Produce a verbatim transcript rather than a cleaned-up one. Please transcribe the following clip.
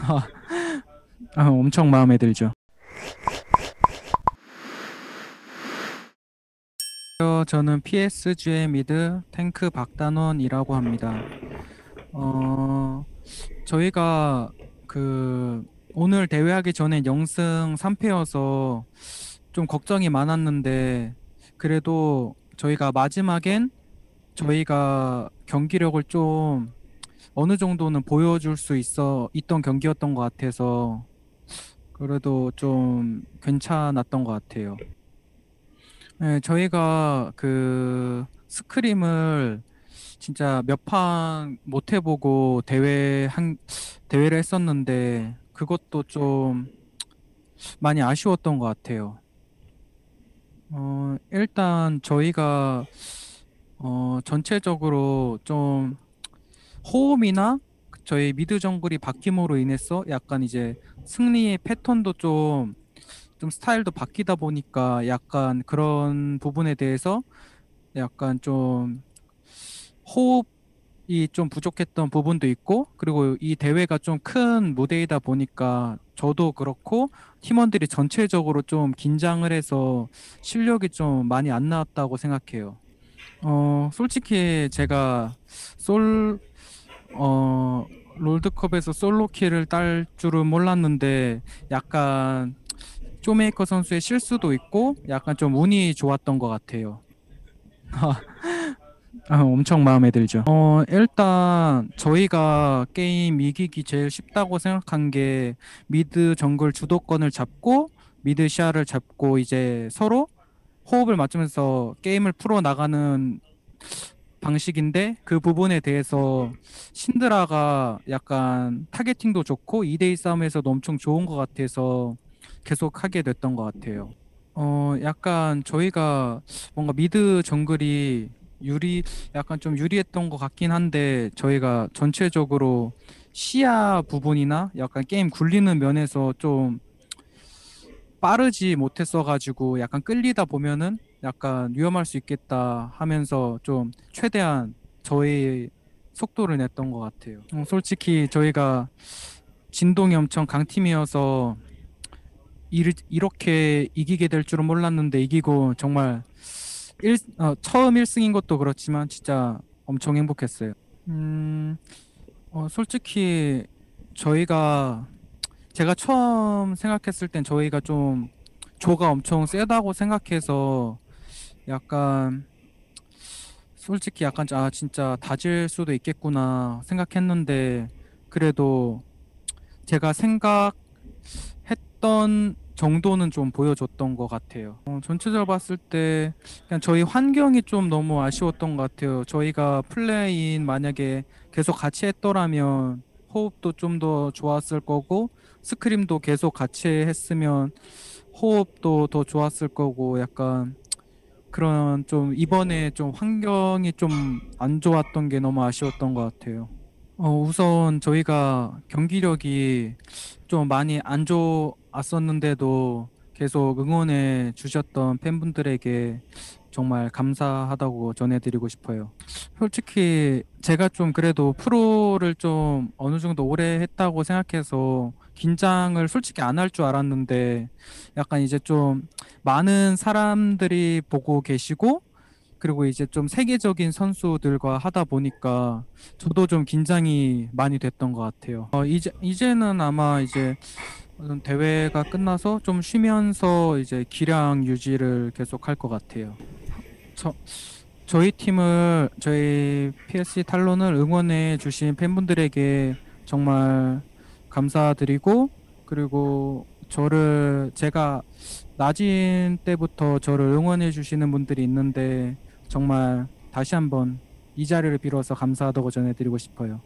아, 엄청 마음에 들죠. 어, 저는 피에스지의 미드 탱크 박단원이라고 합니다. 어, 저희가 그 오늘 대회하기 전에 영승 삼 패여서 좀 걱정이 많았는데 그래도 저희가 마지막엔 저희가 경기력을 좀 어느 정도는 보여줄 수 있어 있던 경기였던 것 같아서 그래도 좀 괜찮았던 것 같아요. 네, 저희가 그 스크림을 진짜 몇 판 못 해보고 대회 한 대회를 했었는데 그것도 좀 많이 아쉬웠던 것 같아요. 어, 일단 저희가 어, 전체적으로 좀 호흡이나 저희 미드 정글이 바뀜으로 인해서 약간 이제 승리의 패턴도 좀, 좀 스타일도 바뀌다 보니까 약간 그런 부분에 대해서 약간 좀 호흡이 좀 부족했던 부분도 있고, 그리고 이 대회가 좀 큰 무대이다 보니까 저도 그렇고 팀원들이 전체적으로 좀 긴장을 해서 실력이 좀 많이 안 나왔다고 생각해요. 어, 솔직히 제가 솔, 어, 롤드컵에서 솔로 킬을 딸 줄은 몰랐는데 약간 쇼메이커 선수의 실수도 있고 약간 좀 운이 좋았던 것 같아요. 아, 엄청 마음에 들죠. 어, 일단 저희가 게임 이기기 제일 쉽다고 생각한 게 미드 정글 주도권을 잡고 미드 시야를 잡고 이제 서로 호흡을 맞추면서 게임을 풀어 나가는 방식인데 그 부분에 대해서 신드라가 약간 타겟팅도 좋고 이 대이 싸움에서도 엄청 좋은 것 같아서 계속 하게 됐던 것 같아요. 어, 약간 저희가 뭔가 미드 정글이 유리, 약간 좀 유리했던 것 같긴 한데 저희가 전체적으로 시야 부분이나 약간 게임 굴리는 면에서 좀 빠르지 못했어가지고 약간 끌리다 보면은 약간 위험할 수 있겠다 하면서 좀 최대한 저희 속도를 냈던 것 같아요. 어, 솔직히 저희가 진동이 엄청 강팀이어서 이, 이렇게 이기게 될 줄은 몰랐는데 이기고 정말 일, 어, 처음 일 승인 것도 그렇지만 진짜 엄청 행복했어요. 음, 어, 솔직히 저희가 제가 처음 생각했을 땐 저희가 좀 조가 엄청 세다고 생각해서 약간 솔직히 약간 아 진짜 다질 수도 있겠구나 생각했는데 그래도 제가 생각했던 정도는 좀 보여줬던 것 같아요. 어, 전체적으로 봤을 때 그냥 저희 환경이 좀 너무 아쉬웠던 것 같아요. 저희가 플레이인 만약에 계속 같이 했더라면 호흡도 좀 더 좋았을 거고 스크림도 계속 같이 했으면 호흡도 더 좋았을 거고 약간 그런 좀 이번에 좀 환경이 좀 안 좋았던 게 너무 아쉬웠던 것 같아요. 어, 우선 저희가 경기력이 좀 많이 안 좋았었는데도 계속 응원해 주셨던 팬분들에게 정말 감사하다고 전해드리고 싶어요. 솔직히 제가 좀 그래도 프로를 좀 어느 정도 오래 했다고 생각해서 긴장을 솔직히 안 할 줄 알았는데 약간 이제 좀 많은 사람들이 보고 계시고 그리고 이제 좀 세계적인 선수들과 하다 보니까 저도 좀 긴장이 많이 됐던 것 같아요. 어, 이제 이제는 아마 이제 어떤 대회가 끝나서 좀 쉬면서 이제 기량 유지를 계속 할 것 같아요. 저, 저희 팀을 저희 피에스지 탈론을 응원해 주신 팬분들에게 정말 감사드리고 그리고 저를 제가 낮은 때부터 저를 응원해 주시는 분들이 있는데 정말 다시 한번 이 자리를 빌어서 감사하다고 전해드리고 싶어요.